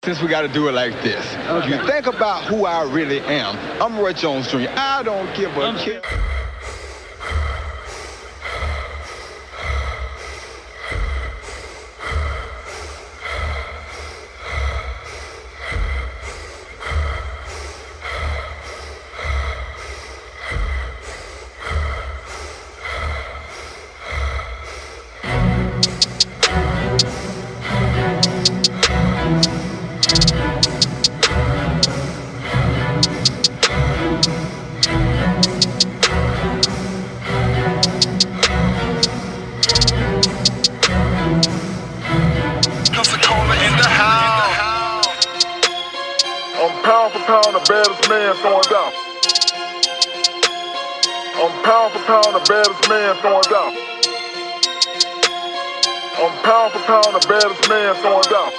Since we gotta do it like this. Okay. You think about who I really am. I'm Roy Jones Jr. I don't give a shit. I'm pound for pound the baddest man throwing down. I'm pound for pound the baddest man throwing down. I'm pound for pound the baddest man throwing down.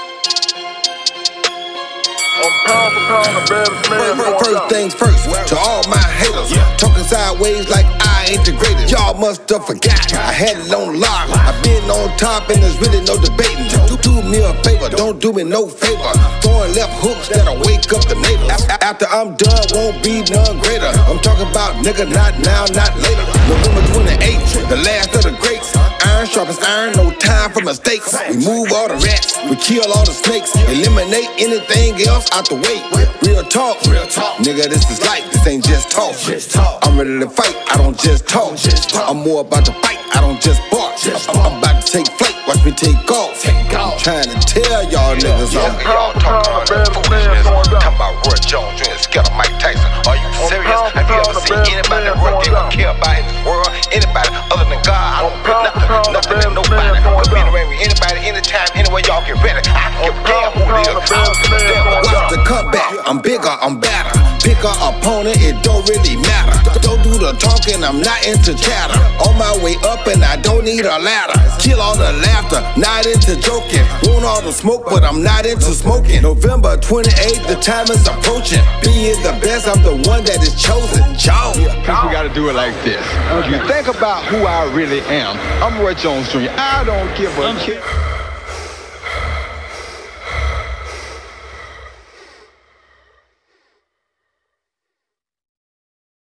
I'm pound for pound the baddest man throwing down. First things first, to all my haters, talking sideways like I ain't the greatest. Y'all must have forgot, I had it on lock. I've been on top and there's really no debating. Do me a favor, don't do me no favor. Throwing left hooks that'll wake up the neighbors. After I'm done, won't be none greater. I'm talking about nigga, not now, not later. November 28th, the last of the greats. Iron sharp as iron, no time for mistakes. We move all the rats, we kill all the snakes. Eliminate anything else out the way. Real talk, nigga, this is life, this ain't just talk. I'm ready to fight, I don't just talk. I'm more about to fight, I don't just bark. I'm about to take flight, watch me take off. I'm trying to tell y'all niggas y'all talking about foolishness, talking about Roy Jones Jr. scared of Mike Tyson. Are you serious? Have you ever seen anybody that Roy Jones care about in this world? Anybody other than God? I don't feel nothing and nobody. We've been around with anybody, anytime, anywhere y'all get ready. I can give a damn who it is. I don't give a damn what watch the comeback, I'm bigger, I'm better. Pick a opponent, it don't really matter. Don't do the talking, I'm not into chatter. On my way up and I don't need a ladder. Kill all the laughter, not into joking. Want all the smoke, but I'm not into smoking. November 28th, the time is approaching. Being the best, I'm the one that is chosen. Since we gotta do it like this. You think about who I really am. I'm Roy Jones Jr. I don't give a shit.